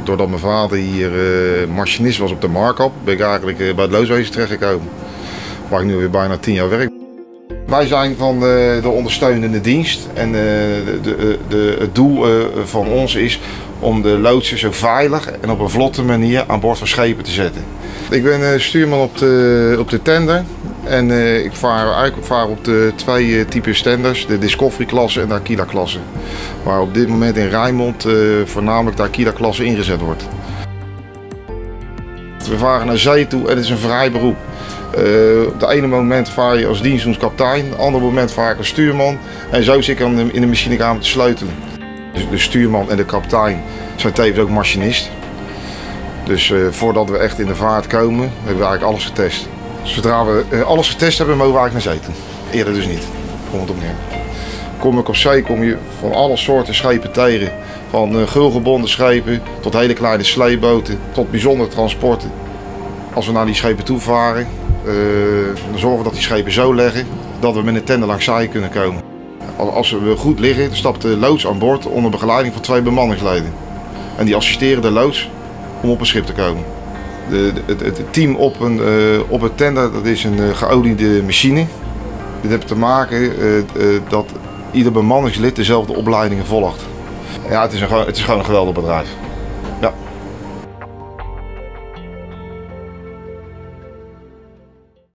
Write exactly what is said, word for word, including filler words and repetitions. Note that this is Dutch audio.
Doordat mijn vader hier uh, machinist was op de markup, ben ik eigenlijk uh, bij het loodswezen terechtgekomen. Waar ik nu weer bijna tien jaar werk. Wij zijn van de, de ondersteunende dienst en uh, de, de, de, het doel uh, van ons is om de loodsen zo veilig en op een vlotte manier aan boord van schepen te zetten. Ik ben uh, stuurman op de, op de tender en uh, ik vaar, eigenlijk vaar op de twee uh, typen tenders, de Discovery klasse en de Aquila klasse. Waar op dit moment in Rijnmond uh, voornamelijk de Aquila klasse ingezet wordt. We varen naar zee toe en het is een vrij beroep. Uh, op het ene moment vaar je als dienstdoenskapitein, op het andere moment vaar ik als stuurman en zo zit ik in de machinekamer te sleutelen. Dus de stuurman en de kapitein zijn tevens ook machinist. Dus uh, voordat we echt in de vaart komen, hebben we eigenlijk alles getest. Zodra we uh, alles getest hebben, mogen we eigenlijk naar zee toe. Eerder dus niet. Komt het op neer. Kom ik op zee, kom je van alle soorten schepen tegen. Van uh, gulgebonden schepen tot hele kleine sleepboten, tot bijzondere transporten. Als we naar die schepen toe varen, uh, dan zorgen we dat die schepen zo leggen dat we met een tender langs zee kunnen komen. Als we goed liggen, dan stapt de loods aan boord onder begeleiding van twee bemanningsleden. En die assisteren de loods om op een schip te komen. De, de, het, het team op, een, uh, op het tender, dat is een uh, geoliede machine. Dit heeft te maken uh, uh, dat ieder bemanningslid dezelfde opleidingen volgt. Ja, het is, een, het is gewoon een geweldig bedrijf.